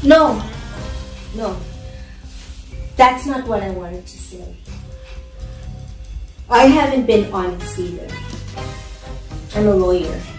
No, no. That's not what I wanted to say. I haven't been honest either. I'm a lawyer.